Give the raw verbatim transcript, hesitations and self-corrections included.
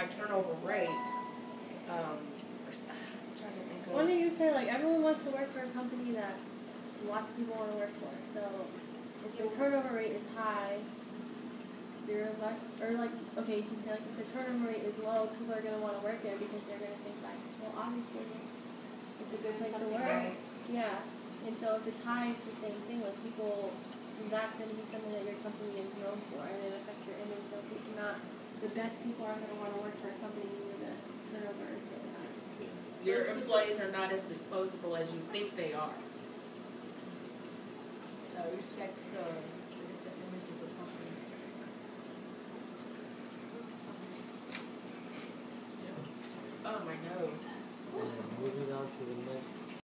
high turnover rate, um, I'm trying to think of. Why don't you say, like, everyone wants to work for a company that lots of people want to work for? So if the turnover rate is high, you're less, or like, okay, you can say, like, if the turnover rate is low, people are going to want to work there because they're going to think, like, well, obviously it's a good place to work. Right. Yeah. And so if it's high, it's the same thing. Like, people, that's going to be something that your company is known for, and it affects your image. So if it's not, the best people are going to want to work for a company where the turnover is really high. Your employees are not as disposable as you think they are. Uh, reflects the, the image of the company. Oh, my nose. And moving on to the next